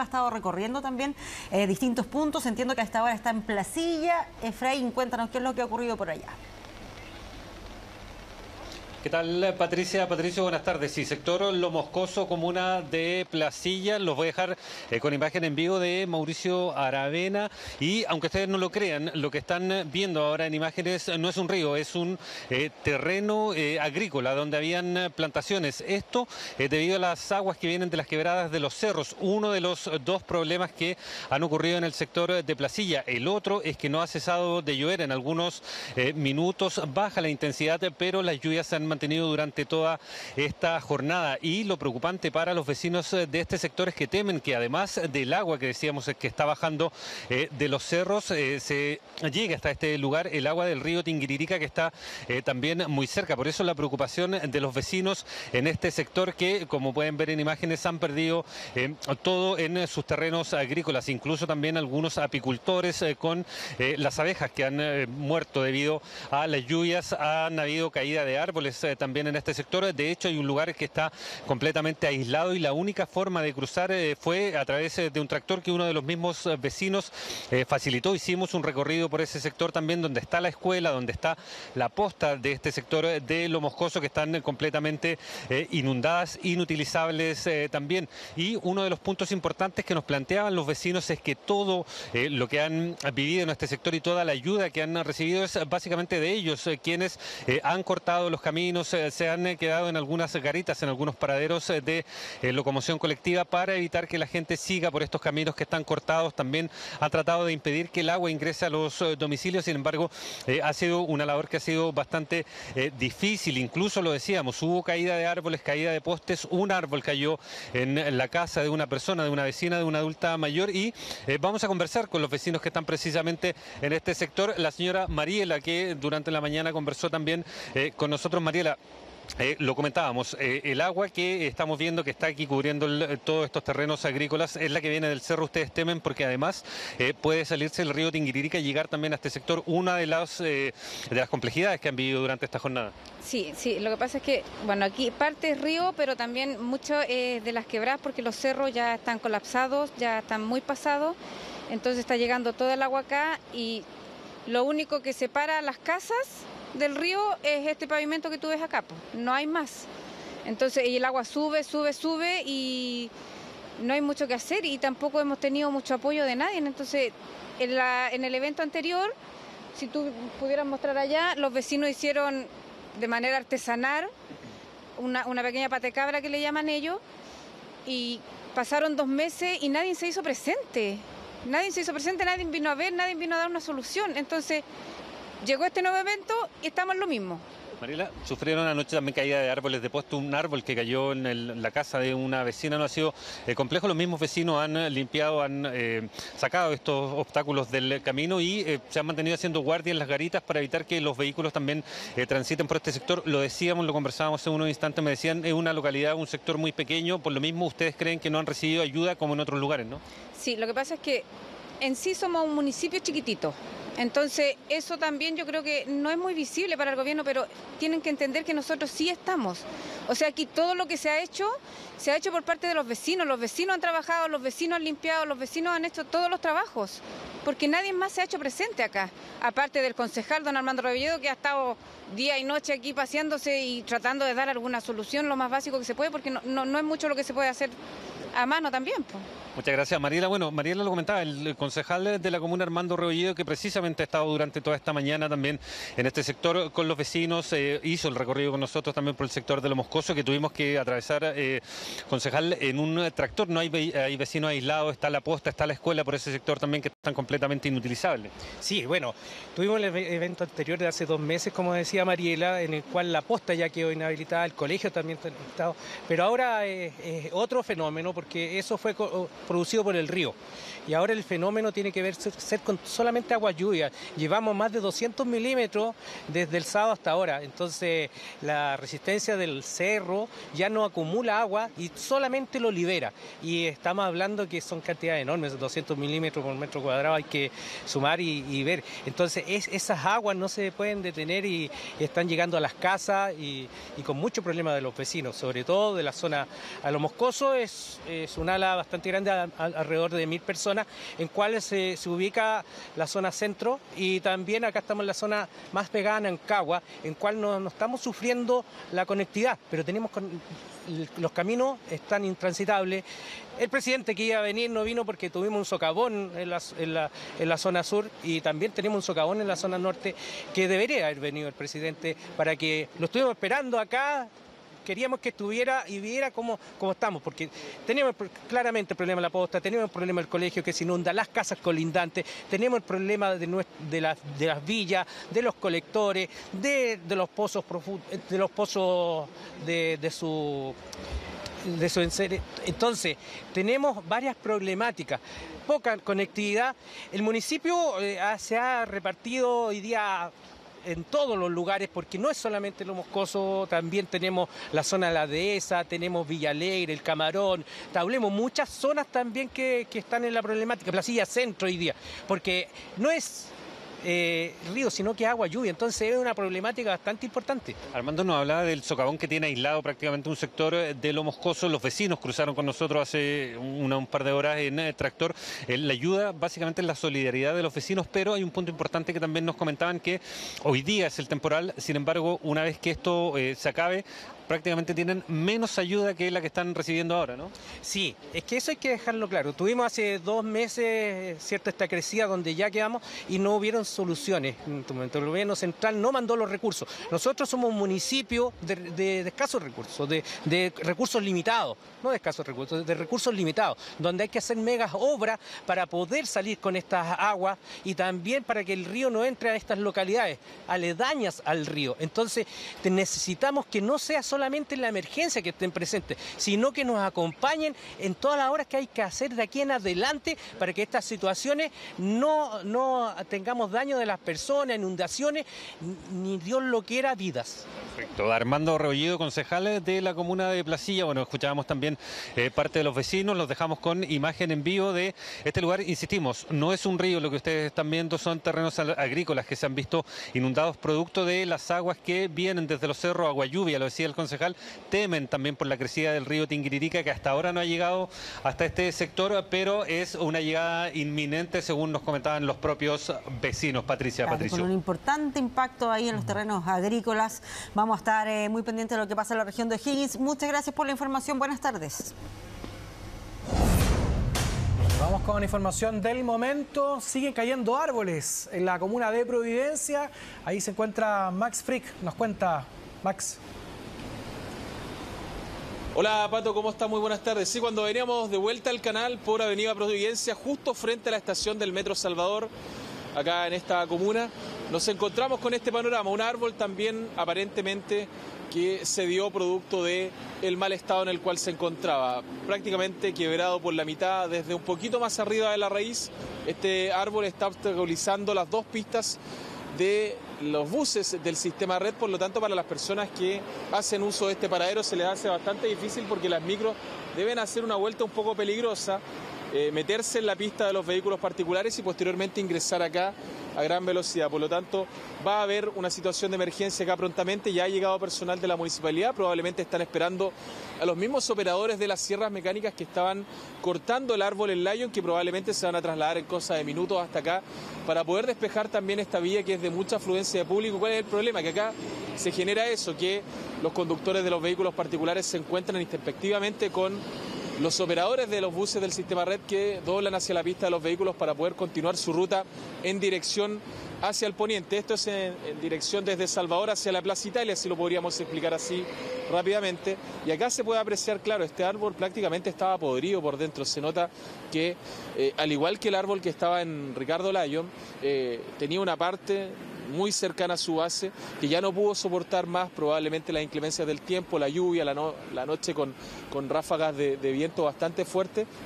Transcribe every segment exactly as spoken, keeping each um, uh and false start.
ha estado recorriendo también eh, distintos puntos. Entiendo que hasta ahora está en Placilla. Efraín, cuéntanos qué es lo que ha ocurrido por allá. ¿Qué tal, Patricia? Patricio, buenas tardes. Sí, sector Lo Moscoso, comuna de Placilla. Los voy a dejar eh, con imagen en vivo de Mauricio Aravena. Y aunque ustedes no lo crean, lo que están viendo ahora en imágenes no es un río, es un eh, terreno eh, agrícola donde habían plantaciones. Esto eh, debido a las aguas que vienen de las quebradas de los cerros. Uno de los dos problemas que han ocurrido en el sector de Placilla. El otro es que no ha cesado de llover. En algunos eh, minutos baja la intensidad, pero las lluvias se han mantenido durante toda esta jornada. Y lo preocupante para los vecinos de este sector es que temen que además del agua que decíamos que está bajando eh, de los cerros, eh, se llegue hasta este lugar el agua del río Tinguiririca, que está eh, también muy cerca. Por eso la preocupación de los vecinos en este sector que, como pueden ver en imágenes, han perdido eh, todo en sus terrenos agrícolas, incluso también algunos apicultores eh, con eh, las abejas que han eh, muerto debido a las lluvias. Han habido caída de árboles eh, también en este sector. De hecho, hay un lugar que está completamente aislado y la única forma de cruzar eh, fue a través eh, de un tractor que uno de los mismos eh, vecinos eh, facilitó. Hicimos un recorrido por ese sector también, donde está la escuela, donde está la posta de este sector eh, de Lo Moscoso, que están eh, completamente eh, inundadas, inutilizables eh, también. Y uno de los puntos importantes que nos planteaban los vecinos es que todo eh, lo que han vivido en este sector y toda la ayuda que han recibido es básicamente de ellos, eh, quienes eh, han cortado los caminos, se han quedado en algunas garitas, en algunos paraderos de eh, locomoción colectiva para evitar que la gente siga por estos caminos que están cortados. También ha tratado de impedir que el agua ingrese a los eh, domicilios. Sin embargo, eh, ha sido una labor que ha sido bastante eh, difícil. Incluso lo decíamos, hubo caída de árboles, caída de postes. Un árbol cayó en la casa de una persona, de una vecina, de una adulta mayor. Y eh, vamos a conversar con los vecinos que están precisamente en este sector. La señora Mariela, que durante la mañana conversó también eh, con nosotros. Mariela, Eh, lo comentábamos, eh, el agua que estamos viendo que está aquí cubriendo el, todos estos terrenos agrícolas es la que viene del cerro. Ustedes temen porque además eh, puede salirse el río Tinguiririca y llegar también a este sector, una de las, eh, de las complejidades que han vivido durante esta jornada. Sí, sí, lo que pasa es que, bueno, aquí parte es río, pero también mucho eh, de las quebradas, porque los cerros ya están colapsados, ya están muy pasados, entonces está llegando todo el agua acá y lo único que separa las casas del río es este pavimento que tú ves acá, pues, no hay más. Entonces, y el agua sube, sube, sube y no hay mucho que hacer y tampoco hemos tenido mucho apoyo de nadie. Entonces, en, la, en el evento anterior, si tú pudieras mostrar allá, los vecinos hicieron de manera artesanal una, una pequeña patecabra que le llaman ellos y pasaron dos meses y nadie se hizo presente. Nadie se hizo presente, nadie vino a ver, nadie vino a dar una solución. Entonces, llegó este nuevo evento y estamos en lo mismo. Mariela, sufrieron anoche también caída de árboles de poste, un árbol que cayó en el, la casa de una vecina. No ha sido eh, complejo, los mismos vecinos han limpiado, han eh, sacado estos obstáculos del camino y eh, se han mantenido haciendo guardia en las garitas para evitar que los vehículos también eh, transiten por este sector. Lo decíamos, lo conversábamos hace unos instantes, me decían, es una localidad, un sector muy pequeño, por lo mismo ustedes creen que no han recibido ayuda como en otros lugares, ¿no? Sí, lo que pasa es que en sí somos un municipio chiquitito. Entonces, eso también yo creo que no es muy visible para el gobierno, pero tienen que entender que nosotros sí estamos. O sea, aquí todo lo que se ha hecho, se ha hecho por parte de los vecinos. Los vecinos han trabajado, los vecinos han limpiado, los vecinos han hecho todos los trabajos, porque nadie más se ha hecho presente acá. Aparte del concejal, don Armando Rebolledo, que ha estado día y noche aquí paseándose y tratando de dar alguna solución, lo más básico que se puede, porque no, no, no es mucho lo que se puede hacer a mano también, pues. Muchas gracias, Mariela. Bueno, Mariela lo comentaba, el concejal de la comuna, Armando Rebolledo, que precisamente ha estado durante toda esta mañana también en este sector con los vecinos, eh, hizo el recorrido con nosotros también por el sector de Lo Moscoso, que tuvimos que atravesar, eh, concejal, en un tractor. No hay, ve hay vecinos aislados, está la posta, está la escuela por ese sector también, que están completamente inutilizables. Sí, bueno, tuvimos el evento anterior de hace dos meses, como decía Mariela, en el cual la posta ya quedó inhabilitada, el colegio también está inhabilitado, pero ahora es, es otro fenómeno, porque eso fue producido por el río. Y ahora el fenómeno tiene que ver ser con solamente agua lluvia. Llevamos más de doscientos milímetros desde el sábado hasta ahora. Entonces la resistencia del cerro ya no acumula agua y solamente lo libera. Y estamos hablando que son cantidades enormes, doscientos milímetros por metro cuadrado hay que sumar y, y ver. Entonces es, esas aguas no se pueden detener y, y están llegando a las casas y, y con mucho problema de los vecinos, sobre todo de la zona a Lo Moscoso es, es un ala bastante grande, a, a, alrededor de mil personas, en cuales se, se ubica la zona centro, y también acá estamos en la zona más pegada a Nancagua, en cual no, no estamos sufriendo la conectividad, pero tenemos con, los caminos están intransitables. El presidente que iba a venir no vino porque tuvimos un socavón en la, en, la, en la zona sur, y también tenemos un socavón en la zona norte, que debería haber venido el presidente para que lo estuvimos esperando acá. Queríamos que estuviera y viera cómo, cómo estamos, porque tenemos claramente el problema de la posta, tenemos el problema del colegio que se inunda, las casas colindantes, tenemos el problema de, nuestra, de, las, de las villas, de los colectores, de, de los pozos profundos, de los pozos de, de su... de su enseres. Entonces, tenemos varias problemáticas, poca conectividad. El municipio eh, se ha repartido hoy día en todos los lugares, porque no es solamente Lo Moscoso, también tenemos la zona de la Dehesa, tenemos Villa Alegre, El Camarón, Tablemo, muchas zonas también que, que están en la problemática, Placilla Centro hoy día, porque no es Eh, río, sino que agua, lluvia, entonces es una problemática bastante importante. Armando nos hablaba del socavón que tiene aislado prácticamente un sector de Lo Moscoso. Los vecinos cruzaron con nosotros hace una, un par de horas en eh, tractor. Eh, la ayuda básicamente es la solidaridad de los vecinos, pero hay un punto importante que también nos comentaban, que hoy día es el temporal, sin embargo, una vez que esto eh, se acabe, prácticamente tienen menos ayuda que la que están recibiendo ahora, ¿no? Sí, es que eso hay que dejarlo claro. Tuvimos hace dos meses, cierto, esta crecida donde ya quedamos y no hubieron soluciones. El gobierno central no mandó los recursos. Nosotros somos un municipio de, de, de escasos recursos, de, de recursos limitados, no de escasos recursos, de recursos limitados, donde hay que hacer megas obras para poder salir con estas aguas y también para que el río no entre a estas localidades aledañas al río. Entonces necesitamos que no sea solamente solamente en la emergencia que estén presentes, sino que nos acompañen en todas las horas que hay que hacer de aquí en adelante para que estas situaciones no, no tengamos daño de las personas, inundaciones, ni Dios lo quiera, vidas. Perfecto. Armando Rebolledo, concejal de la comuna de Placilla. Bueno, escuchábamos también eh, parte de los vecinos, los dejamos con imagen en vivo de este lugar. Insistimos, no es un río, lo que ustedes están viendo son terrenos agrícolas que se han visto inundados producto de las aguas que vienen desde los cerros, agua lluvia, lo decía el concejal. Temen también por la crecida del río Tinguiririca, que hasta ahora no ha llegado hasta este sector, pero es una llegada inminente, según nos comentaban los propios vecinos. Patricia, claro, Patricio. Con un importante impacto ahí en los terrenos agrícolas. Vamos a estar eh, muy pendientes de lo que pasa en la región de O'Higgins. Muchas gracias por la información. Buenas tardes. Vamos con información del momento. Siguen cayendo árboles en la comuna de Providencia. Ahí se encuentra Max Frick. Nos cuenta, Max. Hola Pato, ¿cómo está? Muy buenas tardes. Sí, cuando veníamos de vuelta al canal por Avenida Providencia, justo frente a la estación del Metro Salvador, acá en esta comuna, nos encontramos con este panorama. Un árbol también aparentemente que se dio producto de el mal estado en el cual se encontraba, prácticamente quebrado por la mitad, desde un poquito más arriba de la raíz. Este árbol está obstaculizando las dos pistas de los buses del sistema red, por lo tanto para las personas que hacen uso de este paradero se les hace bastante difícil, porque las micros deben hacer una vuelta un poco peligrosa, eh, meterse en la pista de los vehículos particulares y posteriormente ingresar acá a gran velocidad. Por lo tanto, va a haber una situación de emergencia acá prontamente. Ya ha llegado personal de la municipalidad, probablemente están esperando a los mismos operadores de las sierras mecánicas que estaban cortando el árbol en Lyon, que probablemente se van a trasladar en cosa de minutos hasta acá para poder despejar también esta vía que es de mucha afluencia de público. ¿Cuál es el problema? Que acá se genera eso, que los conductores de los vehículos particulares se encuentran introspectivamente con los operadores de los buses del sistema red que doblan hacia la pista de los vehículos para poder continuar su ruta en dirección hacia el poniente. Esto es en, en dirección desde Salvador hacia la Plaza Italia, si lo podríamos explicar así rápidamente. Y acá se puede apreciar, claro, este árbol prácticamente estaba podrido por dentro. Se nota que, eh, al igual que el árbol que estaba en Ricardo Lyon, eh, tenía una parte muy cercana a su base que ya no pudo soportar más probablemente las inclemencias del tiempo, la lluvia, la, no, la noche con, con ráfagas de, de viento bastante fuerte.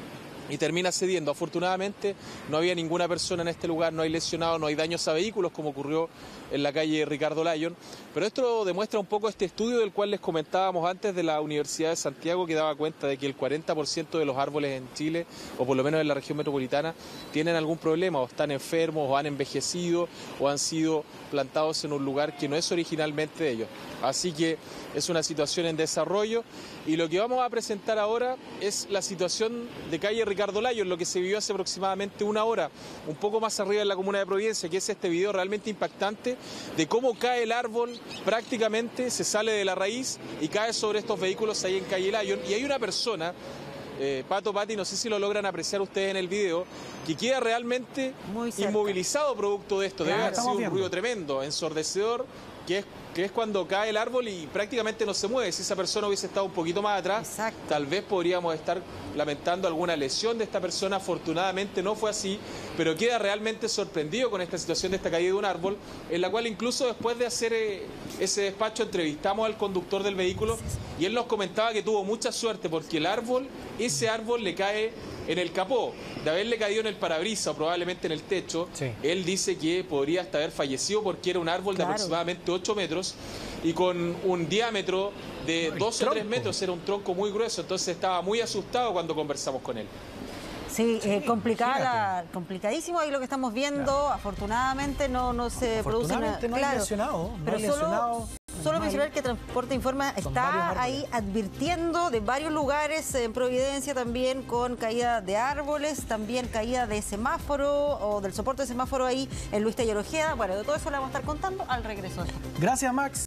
y termina cediendo. Afortunadamente no había ninguna persona en este lugar, no hay lesionados, no hay daños a vehículos como ocurrió en la calle Ricardo Lyon, pero esto demuestra un poco este estudio del cual les comentábamos antes de la Universidad de Santiago, que daba cuenta de que el cuarenta por ciento de los árboles en Chile, o por lo menos en la región metropolitana, tienen algún problema, o están enfermos, o han envejecido, o han sido plantados en un lugar que no es originalmente de ellos. Así que es una situación en desarrollo, y lo que vamos a presentar ahora es la situación de calle Ricardo Lyon, lo que se vivió hace aproximadamente una hora, un poco más arriba en la comuna de Providencia, que es este video realmente impactante de cómo cae el árbol, prácticamente se sale de la raíz y cae sobre estos vehículos ahí en calle Lyon. Y hay una persona, eh, Pato, Pati, no sé si lo logran apreciar ustedes en el video, que queda realmente inmovilizado producto de esto. Debe haber sido un ruido tremendo, ensordecedor, que es que es cuando cae el árbol y prácticamente no se mueve. Si esa persona hubiese estado un poquito más atrás, Exacto. tal vez podríamos estar lamentando alguna lesión de esta persona. Afortunadamente no fue así, pero queda realmente sorprendido con esta situación de esta caída de un árbol, en la cual incluso después de hacer eh, ese despacho entrevistamos al conductor del vehículo y él nos comentaba que tuvo mucha suerte porque el árbol, ese árbol le cae en el capó. De haberle caído en el parabrisas o probablemente en el techo, sí. él dice que podría hasta haber fallecido porque era un árbol claro. de aproximadamente ocho metros y con un diámetro de dos o tres metros, era un tronco muy grueso, entonces estaba muy asustado cuando conversamos con él. Sí, eh, complicada, complicadísimo ahí lo que estamos viendo. Claro. Afortunadamente no, no se produce una... no claro, hay lesionado, no pero hay solo, lesionado. Solo mencionar que Transporte Informa está ahí advirtiendo de varios lugares en Providencia también con caída de árboles, también caída de semáforo o del soporte de semáforo ahí en Luis Taller Ojeda. Bueno, de todo eso le vamos a estar contando al regreso. Gracias, Max.